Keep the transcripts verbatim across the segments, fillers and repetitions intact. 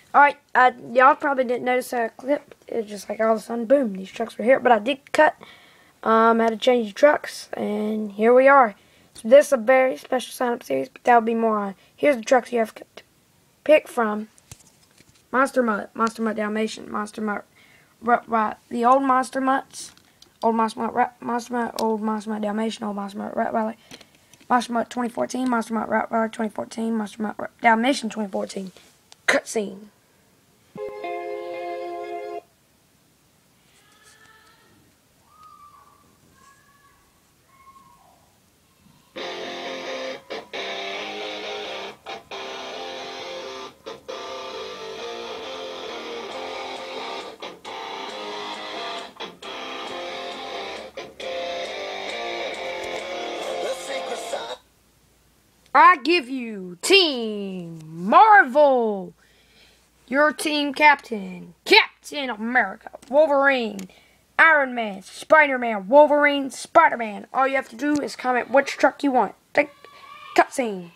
Alright, uh, y'all probably didn't notice that clip. It's just like all of a sudden, boom, these trucks were here. But I did cut. Um, I had to change the trucks, and here we are. So this is a very special sign-up series, but that'll be more on. Here's the trucks you have to pick from. Monster Mutt, Monster Mutt Dalmatian, Monster Mutt, right, the old Monster Mutts, old Monster Mutt, Monster Mutt, old Monster Mutt Dalmatian, old Monster Mutt Rottweiler, Monster Mutt twenty fourteen, Monster Mutt Rottweiler twenty fourteen, Monster Mutt Dalmatian twenty fourteen. Cutscene. I give you Team Marvel, your team captain, Captain America, Wolverine, Iron Man, Spider-Man, Wolverine, Spider-Man. All you have to do is comment which truck you want. Take cutscene.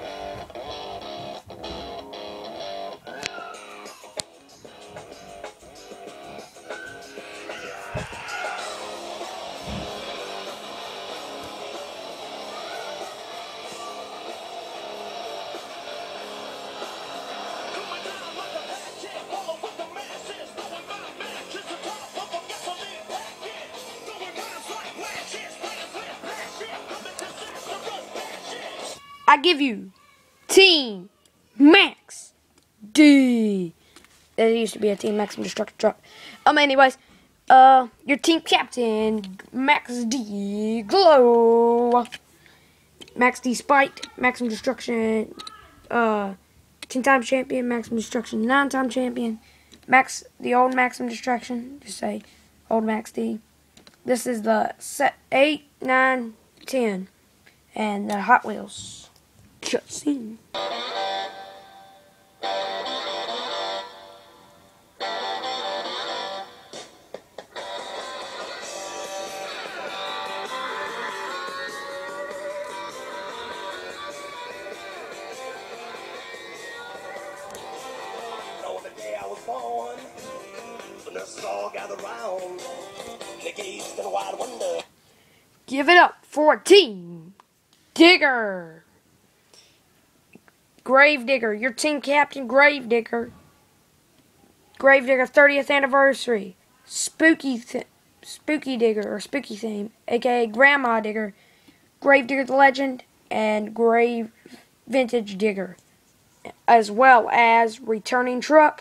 I give you Team Max D. There used to be a Team Maximum Destructor truck. Um, anyways, uh, your team captain, Max D. Glow. Max D. Spite, Maximum Destruction, uh, ten times champion, Maximum Destruction, nine time champion. Max, the old Maximum Destruction, just say old Max D. This is the set eight, nine, ten, and the Hot Wheels. Cutscene. On the day I was born, when us all gathered round, they gazed in wide wonder. Give it up for Team Digger. Gravedigger, your team captain, Gravedigger. Gravedigger thirtieth anniversary. Spooky th Spooky Digger, or Spooky Theme, aka Grandma Digger. Gravedigger the Legend, and Grave Vintage Digger. As well as Returning Truck.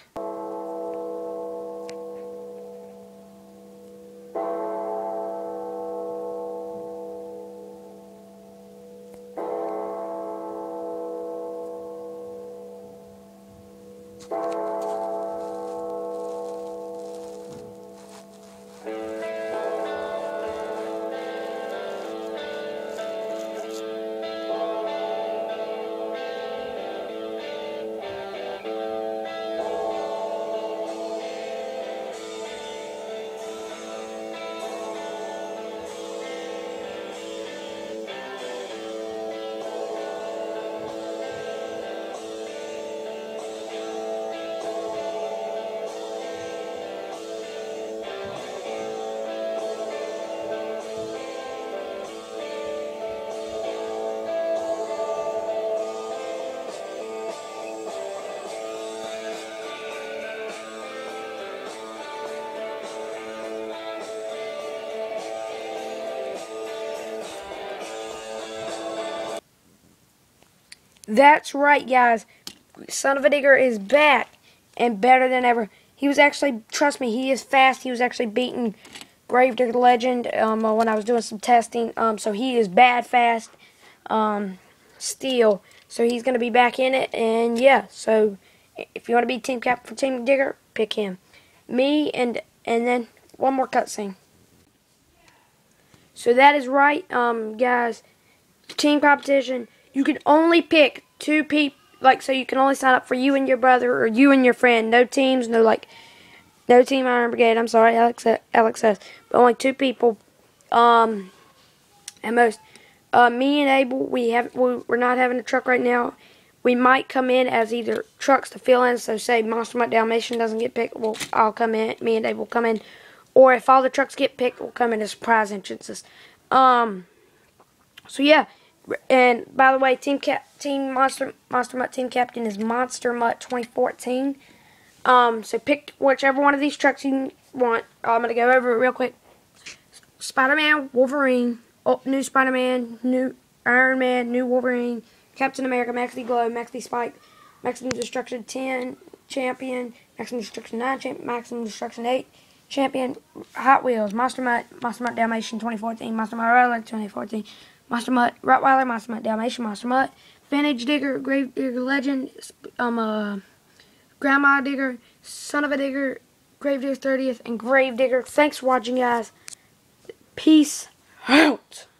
That's right, guys. Son of a Digger is back and better than ever. He was actually, trust me, he is fast. He was actually beating Gravedigger the Legend um, when I was doing some testing. Um, so he is bad fast um, still. So he's going to be back in it. And yeah, so if you want to be team captain for Team Digger, pick him. Me and and then one more cutscene. So that is right, um, guys. Team competition. You can only pick two people, like, so you can only sign up for you and your brother, or you and your friend. No teams, no, like, no team Iron Brigade. I'm sorry, Alex, Alex says. But only two people, um, at most. Uh, me and Abel, we have, we're not having a truck right now. we might come in as either trucks to fill in. So say Monster Mutt Dalmatian doesn't get picked, well, I'll come in. Me and Dave will come in. Or if all the trucks get picked, we'll come in as surprise entrances. Um. So yeah. And by the way, team cap, team Monster Monster Mutt team captain is Monster Mutt twenty fourteen. Um. So pick whichever one of these trucks you want. I'm gonna go over it real quick. Spider-Man, Wolverine, oh, new Spider-Man, new Iron Man, new Wolverine, Captain America, Maxi Glow, Maxi Spike, Maximum Destruction ten champion, Maximum Destruction nine champion, Maximum Destruction eight champion, Hot Wheels, Monster Mutt, Monster Mutt Dalmatian twenty fourteen, Monster Mutt Rottweiler twenty fourteen, Monster Mutt Rottweiler, Monster Mutt Dalmatian, Monster Mutt, Vantage Digger, Grave Digger Legend, um, uh, Grandma Digger, Son of a Digger, Grave Digger thirtieth, and Grave Digger. Thanks for watching, guys. Peace out.